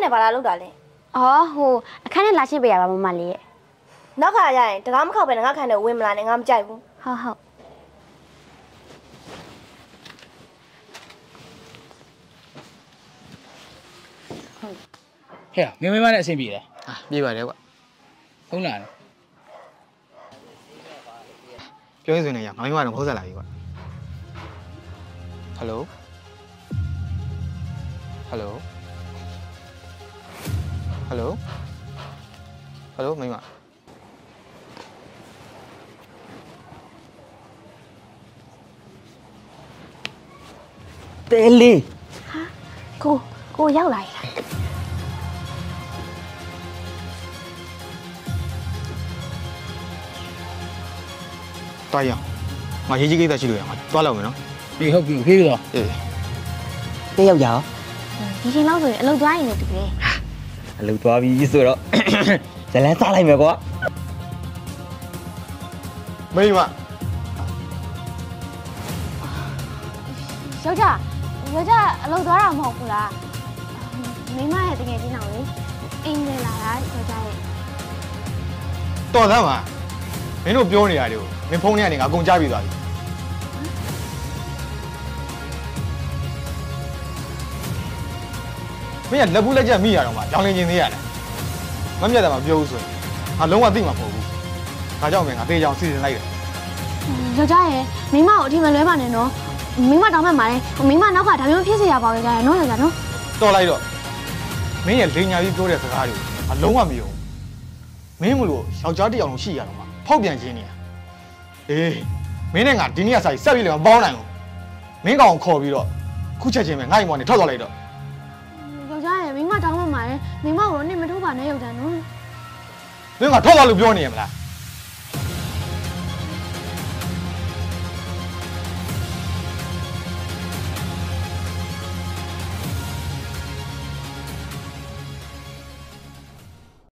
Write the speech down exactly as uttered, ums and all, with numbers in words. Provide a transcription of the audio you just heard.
နဲ့ဘာလာလောက်တာလဲအော်ဟိုအခန်းထဲလာရှင်းပေးရပါမမလေးရဲ့နောက်ခါရရင်တကားမခောက်ပဲငါခိုင်တယ်ဝင်မလာနဲ့ငါမကြိုက်ဘူးဟုတ်ဟုတ်ဟဲ့မင်းမမနဲ့အဆင်ပြေတယ်ဟာပြေးပါတယ်ကွာဟုတ်လားပြောရင်ဆိုနေရမင်းမကတော့ဖုန်းဆက်လာပြီကွာဟယ်လိုဟယ်လိုဟယ်လိုဟယ်လိုမင်းမတဲလေးဟာကိုကိုရောက်လာရလားတွားရအောင်ငါရေးကြီးကိစ္စရှိလို့ရမှာတွားလောက်မယ်နော်ပြီဟုတ်ပြီဖေးတော့အေးတဲရောက်ကြအောင်ဒီချိန်လောက်ဆိုရင်အလုပ်သွားရင်လည်းတူတယ်အလုပ်သွားပြီဆိုတော့ဇလန်းစားလိုက်မယ်ကွာမိမယောက်ျားယောက်ျားအလုပ်သွားတာမဟုတ်ဘူးလားမိမရဲ့တကယ်ချင်းအောင်လေအင်းလေးလာတာယောက်ျားရဲ့တော်သားပါမင်းတို့ပြောနေရတယ်ကိုမင်းဖုန်းထဲကနေငါအကုန်ကြားပြီးသွားပြီမင်းကလက်ဘူးလက်ချက်မိရတော့မှကြောင်လင်းချင်းသေးရတယ်မမြတ်တယ်မှာပြောဦးဆိုရင်ငါလုံးဝသိမှာမဟုတ်ဘူးဒါကြောင့်မင်းငါသေးချောင်စီစဉ်လိုက်တယ်ယောက်ျားရဲ့မိမကိုအထီးမလွဲပါနဲ့နော်မိမတောင်းမှတ်ပါလေမိမနောက်ကဒါမျိုးဖြစ်စေရပါယောက်ျားရဲ့နော်ယောက်ျားနော်တော်လိုက်တော့မင်းရဲ့လိန်ညာကြီးပြောတဲ့စကားတွေအလုံးဝမယုံမင်းမလို့ယောက်ျားတစ်ယောက်လုံးရှိရတော့မှဖောက်ပြန်ခြင်းနေရအေးမင်းနဲ့ငါဒီနေ့ကစားဆက်ပြီးလည်းမပေါင်းနိုင်ဘူးမင်းကောင်ခေါ်ပြီးတော့ခုချက်ချင်းပဲငါ့အိမ်ပေါ်နေထောက်သွားလိုက်တော့ယောက်ျားရဲ့မိမတောင်းမှတ်ပါလေမိမကိုတော့နေမထိုးပါနဲ့ယောက်ျားနော်မင်းကထောက်သွားလို့ပြောနေရမလား